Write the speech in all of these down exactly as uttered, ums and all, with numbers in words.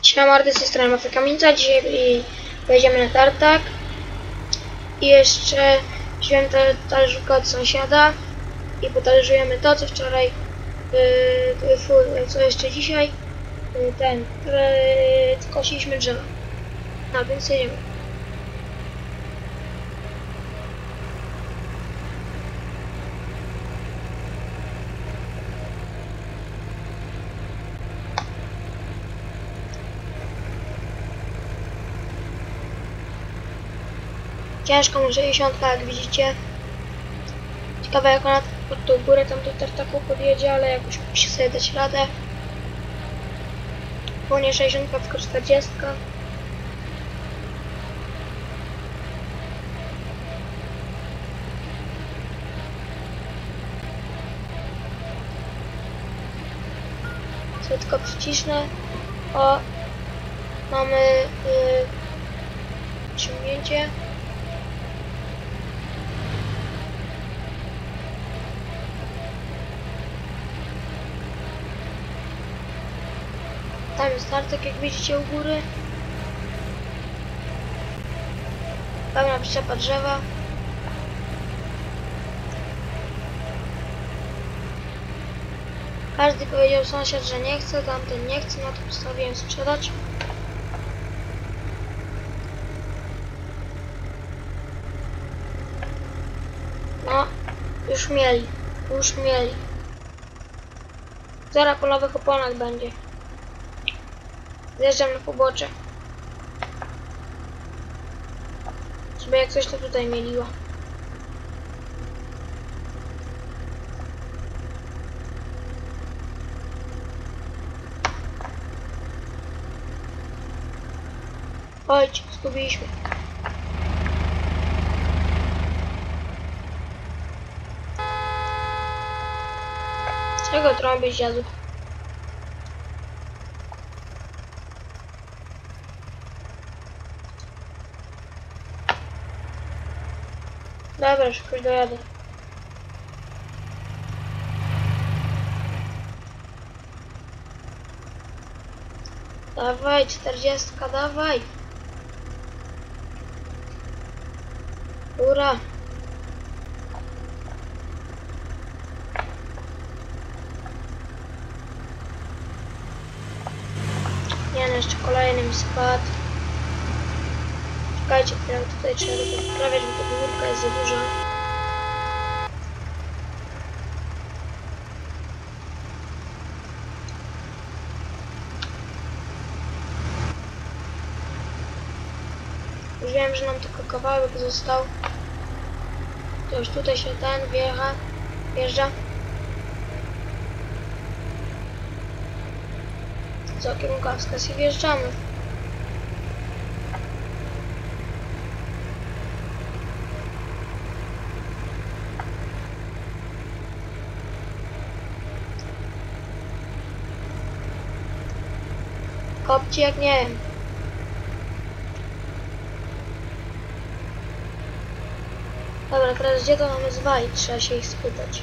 Siema mordy, z tej strony Afrykamienica. Dzisiaj pojedziemy na tartak. I jeszcze wziąłem talerzówkę od sąsiada i potalerzujemy to, co wczoraj, yy, co jeszcze dzisiaj, yy, ten, yy, kosiliśmy drzewa. No więc jedziemy. Ciężko mu sześćdziesiąt, jak widzicie. Ciekawe jak ona pod tą górę tam do tartaku podjedzie, ale jakoś musi sobie dać radę. Bo nie sześćdziesiąt, tylko czterdzieści. Sobie tylko przycisnę. O, mamy yy, osiągnięcie. Tam jest tartak, jak widzicie u góry. Pełna przyczepa drzewa. Każdy powiedział sąsiad, że nie chce, tamten nie chce, no to postanowiłem sprzedać. No, już mieli, już mieli. Zaraz po nowych oponach będzie. Zjeżdżam na pobocze. Żeby jak coś to tutaj mieliło. Chodź, zgubiliśmy. Czego trąbisz, dziadu? Dobra, szybko dojadę. Dawaj, czterdziestka, dawaj. Ura. Nie no, jeszcze kolejny mi spadł. Czekajcie, tutaj trzeba to poprawiać, bo ta górka jest za duża. Już wiem, że nam tylko kawałek został. To już tutaj się ten wjecha, wjeżdża. Całkiem kawskas i wjeżdżamy. Kopci jak nie wiem. Dobra, teraz gdzie to mamy zwalić? Trzeba się ich spytać.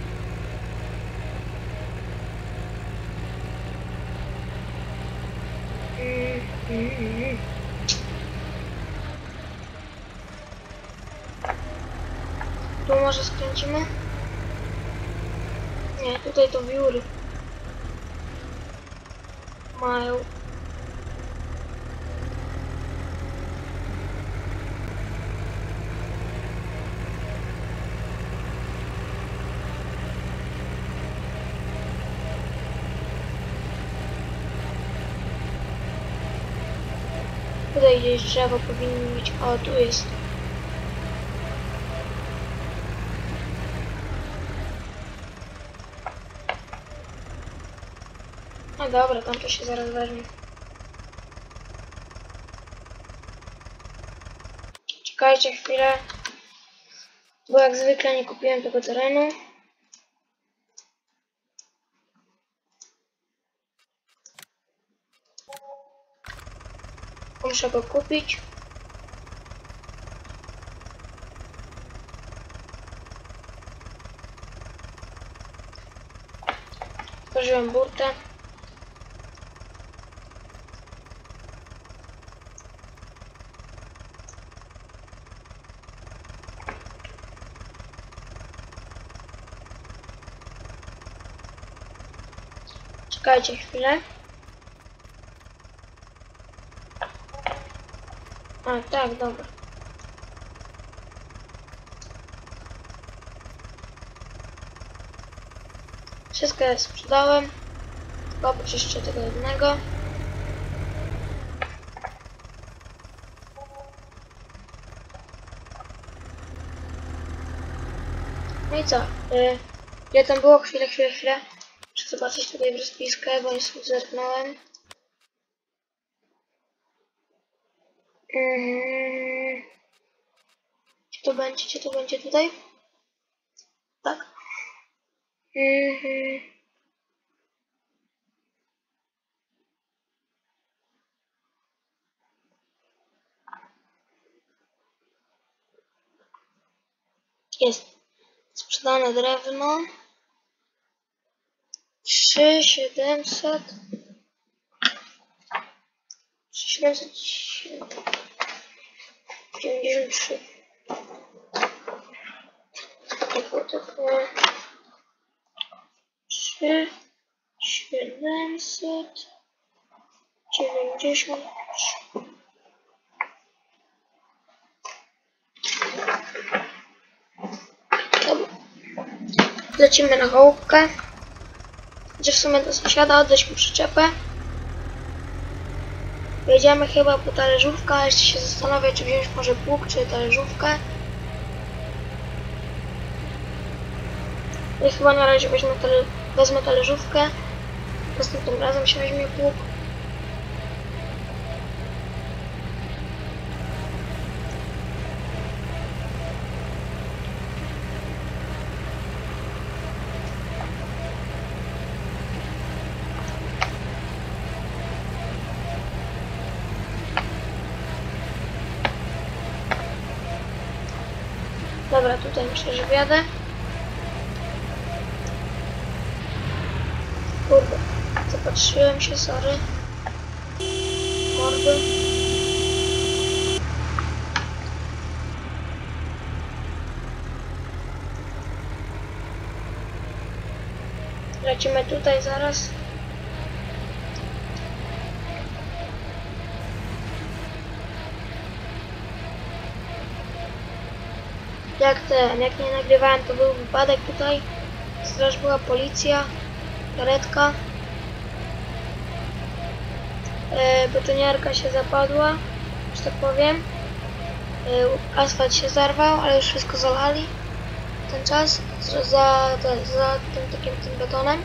Mm, mm, mm. Tu może skręcimy? Nie, tutaj to wióry mają. Tutaj gdzieś drzewo powinno być. O, tu jest. No dobra, tam to się zaraz weźmie. Czekajcie chwilę. Bo jak zwykle nie kupiłem tego terenu. Muszę go kupić. Otworzyłem burtę. Czekajcie chwilę. A, tak, dobra. Wszystko ja sprzedałem. Tylko oprócz jeszcze tego jednego. No i co? Yy, ile tam było? Chwilę, chwilę, chwilę. Muszę zobaczyć tutaj w rozpiskę, bo nie sobie zerknąłem. Yy, gdzie to będzie? Gdzie to będzie tutaj? Tak. Yy, jest sprzedane drewno. Trzy siedemset. Trzy siedemset dziewięćdziesiąt trzy. Trzy siedemset dziewięćdziesiąt trzy. Dobra. Lecimy na chałupkę. Gdzie w sumie do sąsiada oddać mu przyczepę. Jedziemy chyba po talerzówkę, a jeszcze się zastanawiam, czy wziąć może pług, czy talerzówkę. I chyba na razie weźmę tale wezmę talerzówkę. Następnym razem się weźmie pług. Dobra, tutaj myślę, że wjadę. Kurde, zapatrzyłem się, sorry. Mordy. Lecimy tutaj zaraz. Jak ten, jak nie nagrywałem, to był wypadek tutaj. Straż była, policja, karetka. E, betoniarka się zapadła, że tak powiem. E, asfalt się zarwał, ale już wszystko zalali. Ten czas za, za, za tym takim tym betonem.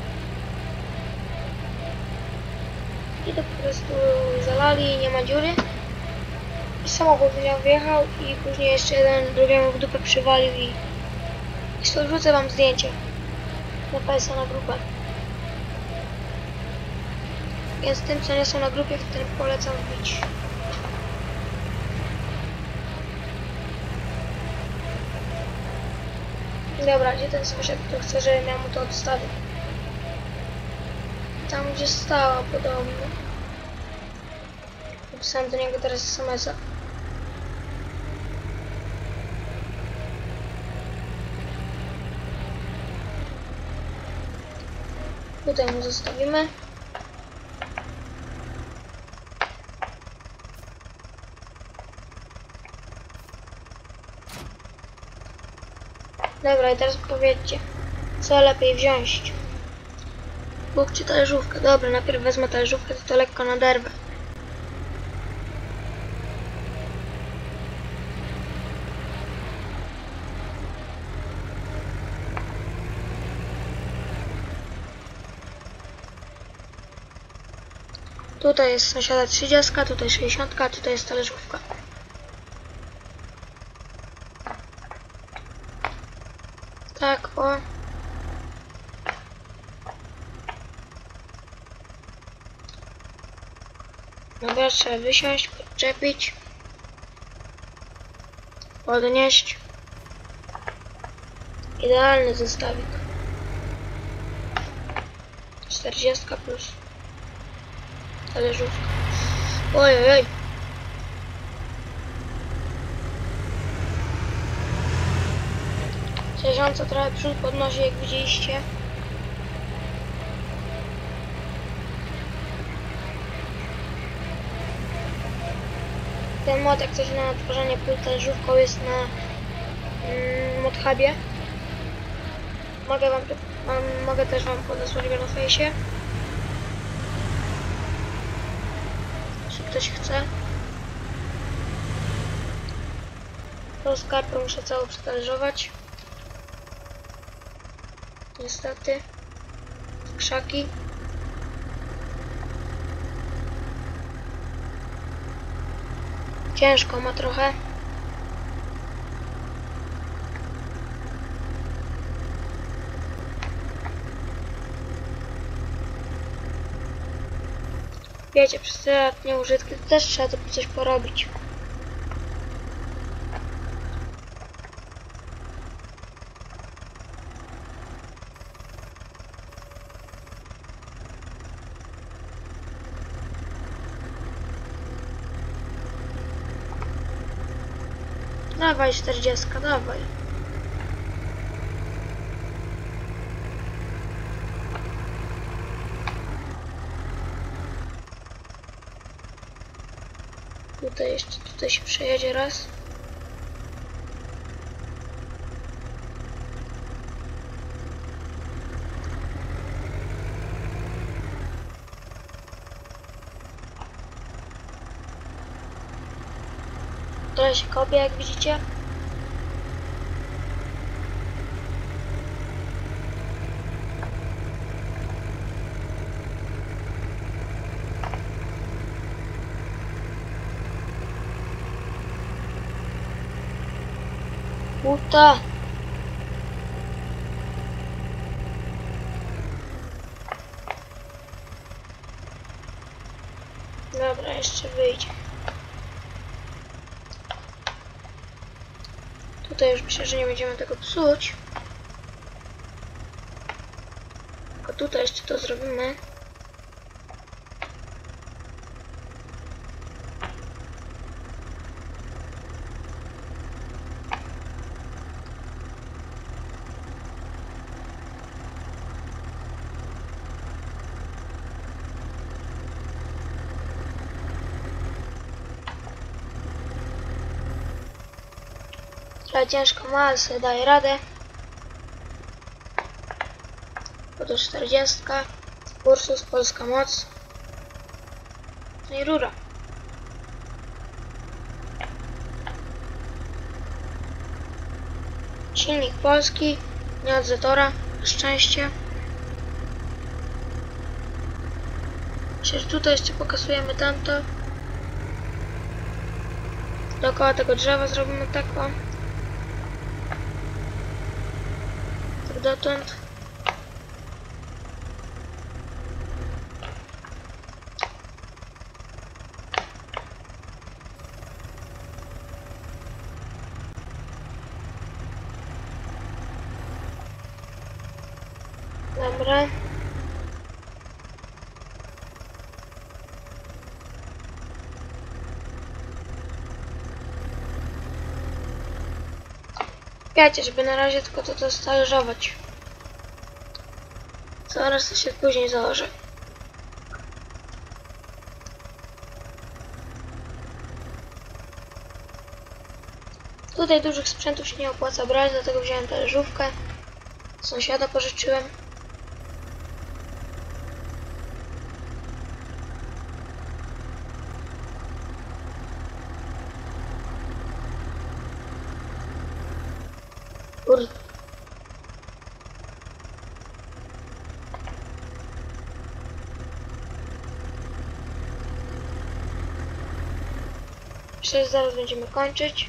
I to po prostu zalali, nie ma dziury. I samochód wziął, wjechał i później jeszcze jeden drugiemu w dupę przywalił i... Zresztą wrzucę wam zdjęcie na P S a na grupę. Więc tym, co nie są na grupie, w którym polecam wbić. Dobra, gdzie ten sąsiad, kto chce, żebym ja mu to odstawił? Tam, gdzie stała podobno. Napisałem do niego teraz es em es a. Tutaj mu zostawimy. Dobra, i teraz powiedzcie, co lepiej wziąć? Pług czy talerzówkę? Dobra, najpierw wezmę talerzówkę, to to lekko naderwę. Tutaj jest sąsiada trzydziestka, tutaj sześćdziesiątka, tutaj jest talerzówka. Tak, o. Dobra, trzeba wysiąść, podczepić, podnieść. Idealny zestawik. czterdziestka plus talerzówka. Ojej, oj. Sierżąco trochę przód podnosi, jak widzieliście. Ten mod, jak coś na tworzenie pól talerzówką, jest na mm, ModHubie. Mogę wam, mam, mogę też wam podesłać go na fejsie. Jeśli ktoś chce. Tą skarpę muszę całą przetalżować. Niestety. Krzaki. Ciężko ma trochę. Wiecie, przez te lat nieużytki to też trzeba tu coś porobić. Dawaj, czterdziestka, dawaj. Tutaj jeszcze, tutaj się przejedzie raz. Trochę się kopie, jak widzicie. Buta. Dobra, jeszcze wyjdzie. Tutaj już myślę, że nie będziemy tego psuć. Tylko tutaj jeszcze to zrobimy. Trochę ciężko ma, ale sobie daje radę. Oto czterdziestka. Ursus, polska moc. No i rura. Silnik polski, nie od Zetora, na szczęście. Myślę, że tutaj jeszcze pokasujemy tamto. Dookoła tego drzewa zrobimy tak o. Tak dotąd. Dobra. Wiecie, żeby na razie tylko to dostarżować. Zaraz to się później założę. Tutaj dużych sprzętów się nie opłaca brać, dlatego wziąłem talerzówkę. Sąsiada pożyczyłem. Kurde. Myślę, że zaraz będziemy kończyć.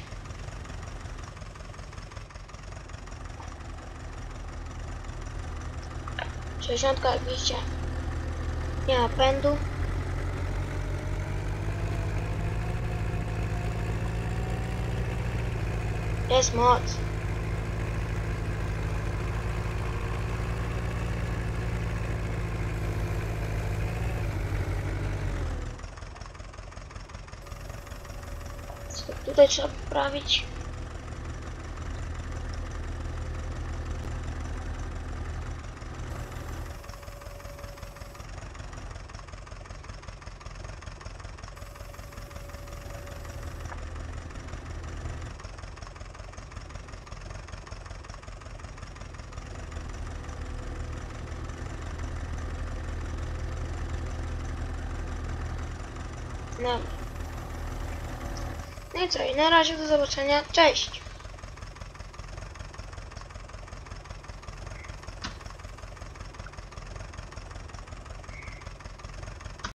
sześćdziesiątka, jak widzicie, nie ma pędu. Jest moc. Tutaj trzeba poprawić. No. No i co? I na razie do zobaczenia. Cześć!